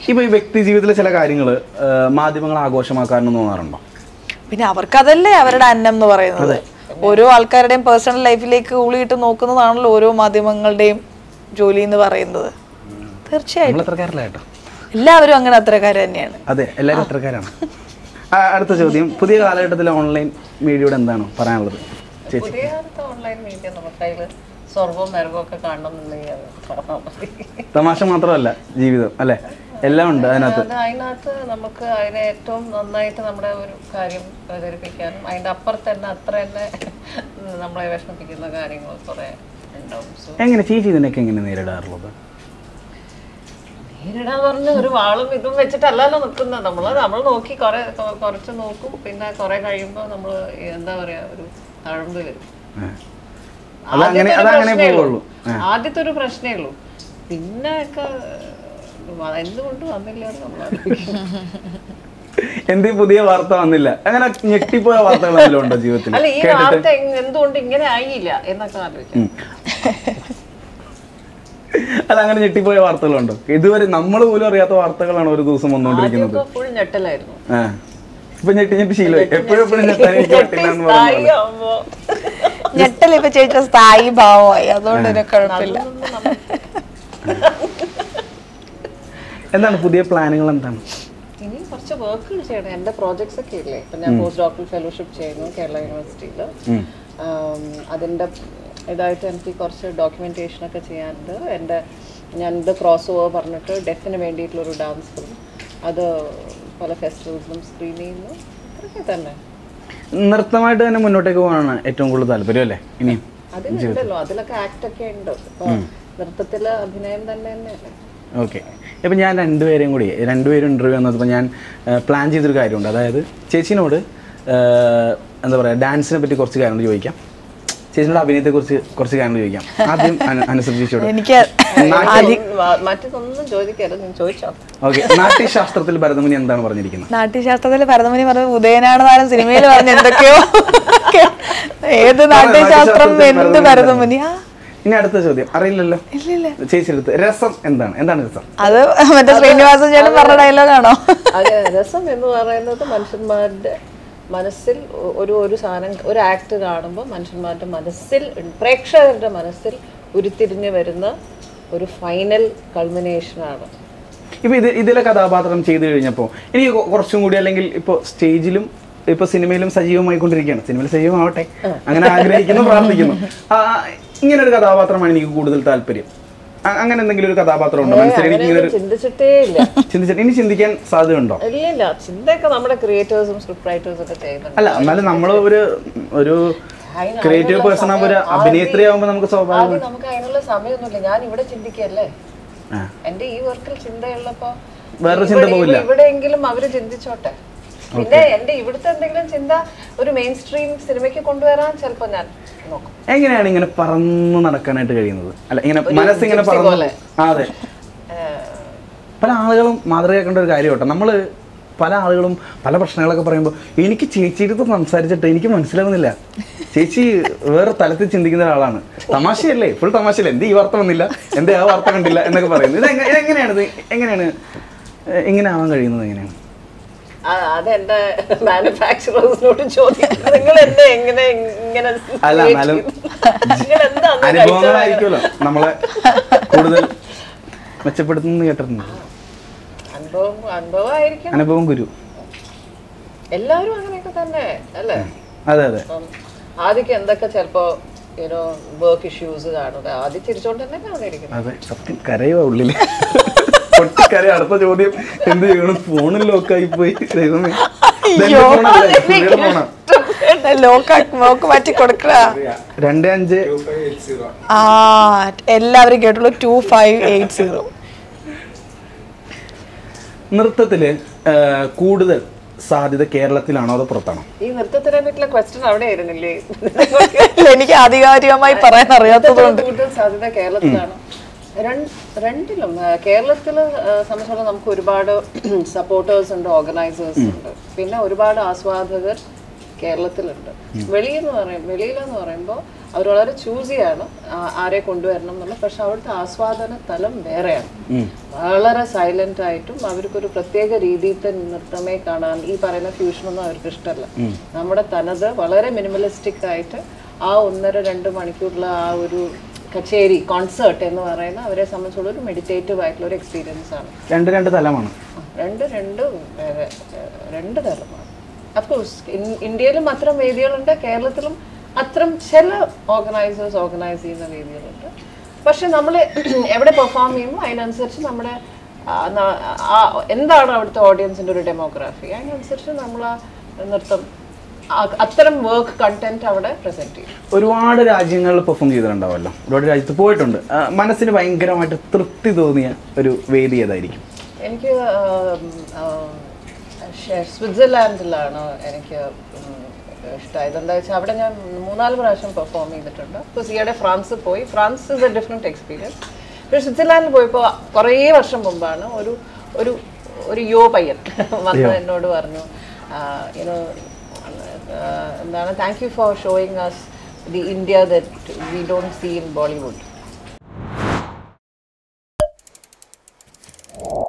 ഇപ്പൊ ഈ വ്യക്തി ജീവിതത്തിലെ ചില കാര്യങ്ങൾ മാധ്യമങ്ങൾ ആഘോഷമാക്കാനെന്ന് തോന്നാറുണ്ടോ? പിന്നെ അവർക്കതല്ലേ അവരുടെ അന്നം എന്ന് പറയുന്നത്. ഓരോ ആൾക്കാരുടെയും പേഴ്സണൽ ലൈഫിലേക്ക് ഊളിയിട്ട് നോക്കുന്നതാണല്ലോ ഓരോ മാധ്യമങ്ങളുടെയും ജോലി എന്ന് പറയുന്നത്. തീർച്ചയായിട്ടും എല്ലാവരും അങ്ങനെ അത്രക്കാർ തന്നെയാണ്. അതെ, എല്ലാവരും അത്രക്കാരാണ്. അടുത്ത ചോദ്യം, പുതിയ കാലഘട്ടത്തിലെ ഓൺലൈൻ മീഡിയയോട് എന്താണ് പറയാനുള്ളത് ചേച്ചി? പുതിയ കാലത്തെ ഓൺലൈൻ മീഡിയ നമുക്കതിൽ സ്വർഗവും നരകവും ഒക്കെ കാണണമെന്നുണ്ടെങ്കിൽ തമാശ മാത്രമല്ല ജീവിതം അല്ലേ, എല്ലാം ഉണ്ട് അതിനകത്ത്. അതിനകത്ത് നമുക്ക് അതിനെ ഏറ്റവും നന്നായിട്ട് നമ്മുടെ ഒരു കാര്യം പ്രചരിപ്പിക്കാനും അതിൻ്റെ അപ്പുറത്ത് തന്നെ അത്ര തന്നെ നമ്മളെ വിഷമിപ്പിക്കുന്ന കാര്യങ്ങൾ കുറേ ഉണ്ടാവും. എങ്ങനെ ചേച്ചി ഇതിനൊക്കെ എങ്ങനെ നേരിടാറുള്ളത്? നേരിടാന്ന് പറഞ്ഞ ഒരു വാളും ഇതും വെച്ചിട്ടല്ലല്ലോ നിൽക്കുന്നത്. നമ്മൾ നോക്കി കുറച്ച് നോക്കും, പിന്നെ കുറെ കഴിയുമ്പോൾ നമ്മൾ എന്താ പറയാ ഒരു തഴമ്പ് വരും. ആദ്യത്തെ ഒരു പ്രശ്നമേ ഉള്ളൂ, പിന്നെ ഒക്കെ എന്തുകൊണ്ട് വന്നില്ല നമ്മൾ എന്ത് പുതിയ വാർത്ത വന്നില്ല, അങ്ങനെ ഞെട്ടിപ്പോയ വാർത്തകൾ ഉണ്ടോ ജീവിതത്തിൽ? അല്ല, ഈ വാർത്ത എന്തുകൊണ്ട് ഇങ്ങനെ ആയില്ല എന്നൊക്കെ ആലോചിക്കും. അല്ല, അങ്ങനെ ഞെട്ടിപ്പോയ വാർത്തകളുണ്ടോ? ഇതുവരെ നമ്മൾ പോലും അറിയാത്ത വാർത്തകളാണ് ഒരു ദിവസം വന്നുകൊണ്ടിരിക്കുന്നത്. ഫുൾ ഞെട്ടലായിരുന്നു. ഇപ്പൊ ഞെട്ടി ശീലമായി, എപ്പോഴും ഞെട്ടൽ ഇപ്പൊ ചേച്ചിയുടെ സ്ഥായി ഭാവമായി, അതുകൊണ്ട് കുഴപ്പമില്ല. എന്താണ് പുതിയ പ്ലാനുകൾ? എന്താണ് ഇനി കുറച്ച് വർക്കുകൾ ചെയ്യണം. എൻ്റെ പ്രോജക്ട്സ് ഒക്കെ ഇല്ലേ, ഇപ്പം ഞാൻ പോസ്റ്റ് ഡോക്ടറൽ ഫെലോഷിപ്പ് ചെയ്യുന്നു കേരള യൂണിവേഴ്സിറ്റിയിൽ. അതിൻ്റെ ഇതായിട്ട് എനിക്ക് കുറച്ച് ഡോക്യുമെൻറ്റേഷനൊക്കെ ചെയ്യാനുണ്ട്. ഞാനിത് ക്രോസ് ഓവർ പറഞ്ഞിട്ട് ഡെഫിന് വേണ്ടിയിട്ടുള്ളൊരു ഡാൻസ് ഫിലിം, അത് പല ഫെസ്റ്റിവൽസിലും സ്ക്രീൻ ചെയ്യുന്നു. അതൊക്കെ തന്നെ. നൃത്തമായിട്ട് തന്നെ മുന്നോട്ടേക്ക് പോകാനാണ് ഏറ്റവും കൂടുതൽ താല്പര്യം അല്ലേ? ഇനിയും അതിലുണ്ടല്ലോ, അതിലൊക്കെ ആക്ടൊക്കെ ഉണ്ട്. ഇപ്പോൾ നൃത്തത്തിൽ അഭിനയം തന്നെ തന്നെയല്ലേ. ഓക്കെ. ഇപ്പം ഞാൻ രണ്ടുപേരും ഇൻ്റർവ്യൂ വന്നപ്പോൾ ഞാൻ പ്ലാൻ ചെയ്തൊരു കാര്യമുണ്ട്. അതായത് ചേച്ചിനോട് എന്താ പറയുക, ഡാൻസിനെ പറ്റി കുറച്ച് കാര്യങ്ങൾ ചോദിക്കാം, ചേച്ചിയുടെ അഭിനയത്തെക്കുറിച്ച് കുറച്ച് കാര്യങ്ങൾ ചോദിക്കാം. ആദ്യം അനുസരിച്ചോട്. ഓക്കെ. നാട്യശാസ്ത്രത്തിൽ ഭരതമുനി എന്താണ് പറഞ്ഞിരിക്കുന്നത്? നാട്യശാസ്ത്രത്തിൽ ഭരതമുനി പറഞ്ഞത് ഉദയനാണ് താരം സിനിമയിൽ പറഞ്ഞ എന്തൊക്കെയോ. ഏത് നാട്യശാസ്ത്രം, എന്ത് ഭരതമുനി? ഇനി അടുത്ത ചോദ്യം, അറിയില്ലല്ലോ ചേച്ചി അടുത്ത്. രസം എന്താണ് രസം? അത് മറ്റേ ശ്രീനിവാസൻ ചേട്ടൻ പറഞ്ഞ ഡയലോഗാണോ? രസം എന്ന് പറയുന്നത് മനുഷ്യന്മാരുടെ മനസ്സിൽ ഒരു സാധനം, ഒരു ആക്ട് കാണുമ്പോൾ മനുഷ്യന്മാരുടെ മനസ്സിൽ, പ്രേക്ഷകരുടെ മനസ്സിൽ ഉരുത്തിരിഞ്ഞ് വരുന്ന ഒരു ഫൈനൽ കൾമിനേഷനാണ്. ഇപ്പൊ ഇതിലെ കഥാപാത്രം ചെയ്തു കഴിഞ്ഞപ്പോൾ എനിക്ക് കുറച്ചും കൂടി, അല്ലെങ്കിൽ ഇപ്പോൾ സ്റ്റേജിലും ഇപ്പൊ സിനിമയിലും സജീവമായിക്കൊണ്ടിരിക്കുകയാണ്, സിനിമയിൽ സജീവമാവട്ടെ, അങ്ങനെ ആഗ്രഹിക്കുന്നു, പ്രാർത്ഥിക്കുന്നു. ഇങ്ങനെ ഒരു കഥാപാത്രമാണ് എനിക്ക് കൂടുതൽ താല്പര്യം. അങ്ങനെ എന്തെങ്കിലും ഒരു കഥാപാത്രം ഉണ്ടോ മനസ്സിൽ? ചിന്തിച്ചിട്ടേ ഇല്ല. ഇനി ചിന്തിക്കാൻ സാധ്യതയുണ്ടോ? ഇല്ല, ചിന്തയൊക്കെ നമ്മുടെ ക്രിയേറ്റേഴ്സും സ്ക്രിപ്റ്റ് റൈറ്റേഴ്സും ഒക്കെ ചെയ്യുന്നുണ്ട്. അല്ല, എന്നാലും നമ്മൾ ഒരു ക്രിയേറ്റീവ് പേഴ്സൺ ആകുമ്പോൾ, ഒരു അഭിനേത്രി ആകുമ്പോൾ നമുക്ക് സ്വാഭാവികം നമുക്ക് അതിനുള്ള സമയമൊന്നുമില്ല. ഞാൻ ഇവിടെ ചിന്തിക്കല്ലേ, എന്റെ ഈ വർക്കിൽ ചിന്തയുള്ളപ്പോ വേറൊരു ചിന്ത പോവില്ല. ഇവിടെയെങ്കിലും അവര് ചിന്തിച്ചോട്ടെ. പിന്നെ എന്റെ ഇവിടുത്തെ എന്തെങ്കിലും ചിന്ത ഒരു മെയിൻ സ്ട്രീം സിനിമയ്ക്ക് കൊണ്ടുവരാൻ ചിലപ്പോ ഞാൻ നോക്കും. എങ്ങനെയാണ് ഇങ്ങനെ പറന്ന് നടക്കാനായിട്ട് കഴിയുന്നത്? അല്ല, ഇങ്ങനെ മനസ്സിങ്ങനെ പറന്ന്. അതെ, പല ആളുകളും മാതൃകയാക്കേണ്ട ഒരു കാര്യം കേട്ടോ. നമ്മള് പല ആളുകളും പല പ്രശ്നങ്ങളൊക്കെ പറയുമ്പോൾ എനിക്ക് ചേച്ചിയുടെ സംസാരിച്ചിട്ട് എനിക്ക് മനസ്സിലാവുന്നില്ല, ചേച്ചി വേറെ തലത്തിൽ ചിന്തിക്കുന്ന ഒരാളാണ്. തമാശയല്ലേ, ഫുൾ തമാശയല്ലേ, എന്ത് ഈ വാർത്ത വന്നില്ല, എന്തേ ആ വാർത്ത കണ്ടില്ല എന്നൊക്കെ പറയുന്നത്. എങ്ങനെയാണ് ഇങ്ങനെ ആവാൻ കഴിയുന്നത്? എങ്ങനെയാണ്? അതെന്റെ മാനുഫാക്ചറേഴ്സിനോട് ചോദിക്കുന്നത്. നിങ്ങൾ എന്നെ എങ്ങനെ ഇങ്ങനെ? അല്ല, എന്നാലും അനുഭവങ്ങളായിരിക്കുമല്ലോ നമ്മളെ കൂടുതൽ മെച്ചപ്പെടുത്തുന്ന കേട്ടിട്ടുണ്ട്. അനുഭവം ഗുരു. എല്ലാവരും അങ്ങനെയൊക്കെ തന്നെ അല്ലേ? അതെ അതെ. ആദ്യം എന്തൊക്കെ ചിലപ്പോ വർക്ക് ഇഷ്യൂസ് കാണുക, ആദ്യം ചിരിച്ചോണ്ട് തന്നെ കാണുമായിരിക്കും. അതെ, സത്യം കരയോ ഉള്ളില്. അടുത്ത ചോദ്യം, എന്ത് ചെയ്യണം? ഫോണിൽ ലോക്കായി പോയി. എല്ലാവരും കേട്ടുള്ളൂ 2580. നൃത്തത്തില് കൂടുതൽ സാധ്യത കേരളത്തിലാണോ അതോ പുറത്താണോ? ഈ നൃത്തത്തിനെ പറ്റിയുള്ള ക്വസ്റ്റ്യൻ അവിടെ ആയിരുന്നില്ലേ? എനിക്ക് ആധികാരികമായി പറയാൻ അറിയാത്തതുകൊണ്ട് കൂടുതൽ സാധ്യത കേരളത്തിലാണ്. രണ്ടിലും കേരളത്തിൽ സംബന്ധിച്ചിടത്തോളം നമുക്ക് ഒരുപാട് സപ്പോർട്ടേഴ്സ് ഉണ്ട്, ഓർഗനൈസേഴ്സ് ഉണ്ട്, പിന്നെ ഒരുപാട് ആസ്വാദകർ കേരളത്തിലുണ്ട്. വെളിയിലെന്ന് പറയുമ്പോൾ അവർ വളരെ ചൂസിയാണ് ആരെ കൊണ്ടുവരണം എന്നുള്ളത്. പക്ഷെ അവിടുത്തെ ആസ്വാദന തലം വേറെയാണ്. വളരെ സൈലന്റ് ആയിട്ടും അവർക്കൊരു പ്രത്യേക രീതിയിലത്തെ നൃത്തമേ കാണാൻ ഈ പറയുന്ന ഫ്യൂഷനൊന്നും അവർക്ക് ഇഷ്ടമല്ല. നമ്മുടെ തനത് വളരെ മിനിമലിസ്റ്റിക് ആയിട്ട് ആ 1.5-2 മണിക്കൂറിലെ ആ ഒരു കച്ചേരി കോൺസേർട്ട് എന്ന് പറയുന്ന അവരെ സംബന്ധിച്ചുള്ള ഒരു മെഡിറ്റേറ്റീവ് ആയിട്ടുള്ള ഒരു എക്സ്പീരിയൻസ് ആണ്. രണ്ട് തലമാണ്. രണ്ട് തലമാണ്. അഫ്കോഴ്സ് ഇന്ത്യയിലും അത്തരം വേദികളുണ്ട്, കേരളത്തിലും അത്തരം ചില ഓർഗനൈസേഴ്സ് ഓർഗനൈസ് ചെയ്യുന്ന വേദികളുണ്ട്. പക്ഷെ നമ്മൾ എവിടെ പെർഫോം ചെയ്യുമ്പോൾ അതിനനുസരിച്ച് നമ്മുടെ എന്താണ് അവിടുത്തെ ഓഡിയൻസിൻ്റെ ഒരു ഡെമോഗ്രാഫി, അതിനനുസരിച്ച് നമ്മൾ ആ നൃത്തം അത്തരം വർക്ക് കണ്ടന്റ് അവിടെ പ്രസന്റ് ചെയ്യും. ഒരുപാട് രാജ്യങ്ങളിൽ പെർഫോം ചെയ്തിട്ടുണ്ടാവുമല്ലോ, ഒരുപാട് രാജ്യത്ത് പോയിട്ടുണ്ട്. മനസ്സിന് ഭയങ്കരമായിട്ട് തൃപ്തി തോന്നിയ ഒരു വേദി ഏതായിരിക്കും? എനിക്ക് സ്വിറ്റ്സർലാൻഡിലാണ് എനിക്ക് ഇഷ്ടമായത്. എന്താ വെച്ചാൽ അവിടെ ഞാൻ 3-4 പ്രാവശ്യം പെർഫോം ചെയ്തിട്ടുണ്ട്. ബിക്കോസ് ഈയിടെ ഫ്രാൻസ് പോയി. France is a different experience. പക്ഷേ സ്വിറ്റ്സർലാൻഡിൽ പോയപ്പോൾ കുറേ വർഷം മുമ്പാണ് ഒരു യോ പയ്യൻ വന്ന് എന്നോട് പറഞ്ഞു, എന്താണ്, thank you for showing us the India that we don't see in Bollywood.